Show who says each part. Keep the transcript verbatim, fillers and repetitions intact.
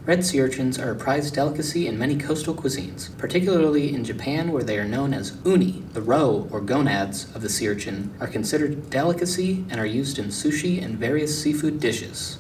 Speaker 1: Red sea urchins are a prized delicacy in many coastal cuisines, particularly in Japan where they are known as uni. The roe, or gonads, of the sea urchin are considered delicacy and are used in sushi and various seafood dishes.